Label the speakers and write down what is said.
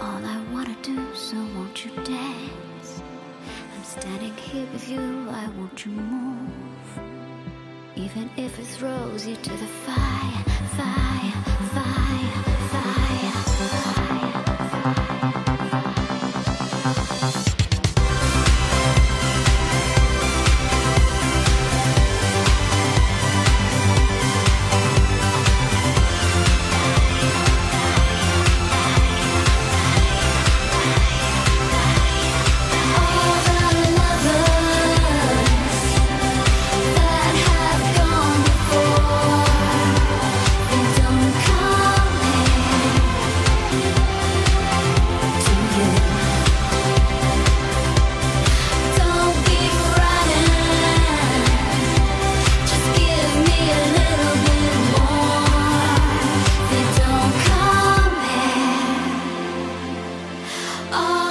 Speaker 1: all I wanna do, so won't you dance? I'm standing here with you, I want you move. Even if it throws you to the fire, fire, fire, fire, fire. Oh